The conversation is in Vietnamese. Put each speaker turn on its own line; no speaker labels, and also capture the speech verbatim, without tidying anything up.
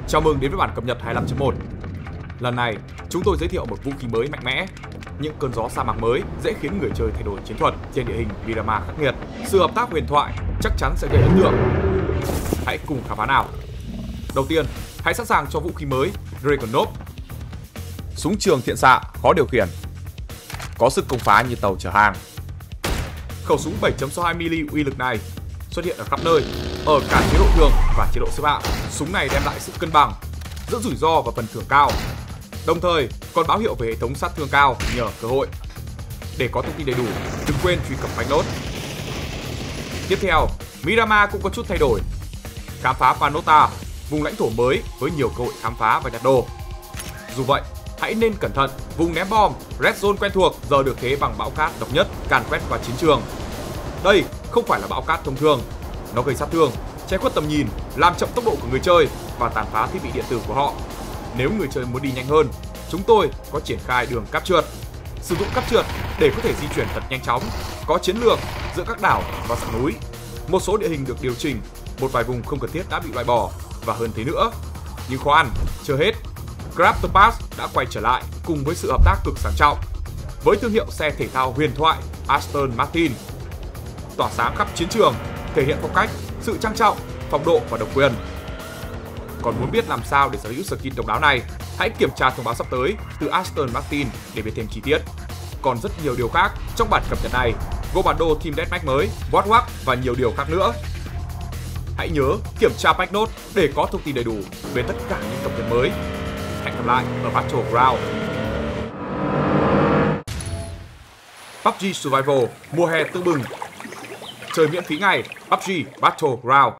Chào mừng đến với bản cập nhật hai mươi lăm chấm một. Lần này, chúng tôi giới thiệu một vũ khí mới mạnh mẽ. Những cơn gió sa mạc mới dễ khiến người chơi thay đổi chiến thuật trên địa hình Miramar khắc nghiệt. Sự hợp tác huyền thoại chắc chắn sẽ gây ấn tượng. Hãy cùng khám phá nào. Đầu tiên, hãy sẵn sàng cho vũ khí mới Dragunov. Súng trường thiện xạ khó điều khiển, có sức công phá như tàu chở hàng. Khẩu súng bảy chấm sáu hai mi-li uy lực này xuất hiện ở khắp nơi, ở cả chế độ thường và chế độ xếp hạng. Súng này đem lại sự cân bằng giữa rủi ro và phần thưởng cao, đồng thời còn báo hiệu về hệ thống sát thương cao nhờ cơ hội. Để có thông tin đầy đủ, đừng quên truy cập Packnode. Tiếp theo, Miramar cũng có chút thay đổi. Khám phá Panota, vùng lãnh thổ mới với nhiều cơ hội khám phá và nhặt đồ. Dù vậy, hãy nên cẩn thận, vùng ném bom Red Zone quen thuộc giờ được thế bằng bão cát độc nhất càn quét qua chiến trường. Đây không phải là bão cát thông thường, nó gây sát thương, che khuất tầm nhìn, làm chậm tốc độ của người chơi và tàn phá thiết bị điện tử của họ. Nếu người chơi muốn đi nhanh hơn, chúng tôi có triển khai đường cáp trượt. Sử dụng cáp trượt để có thể di chuyển thật nhanh chóng, có chiến lược giữa các đảo và sườn núi. Một số địa hình được điều chỉnh, một vài vùng không cần thiết đã bị loại bỏ và hơn thế nữa. Nhưng khoan, chưa hết. Grab the Pass đã quay trở lại cùng với sự hợp tác cực sang trọng với thương hiệu xe thể thao huyền thoại Aston Martin. Tỏa sáng khắp chiến trường, thể hiện phong cách, sự trang trọng, phong độ và độc quyền. Còn muốn biết làm sao để sở hữu skin độc đáo này, hãy kiểm tra thông báo sắp tới từ Aston Martin để biết thêm chi tiết. Còn rất nhiều điều khác trong bản cập nhật này, gồm bản đồ Team Deathmatch mới, Boardwalk và nhiều điều khác nữa. Hãy nhớ kiểm tra Packnode để có thông tin đầy đủ về tất cả những cập nhật mới. Hẹn gặp lại ở Battleground. pê u bê giê Survival mùa hè tưng bừng. Chơi miễn phí ngày pê u bê giê Battleground.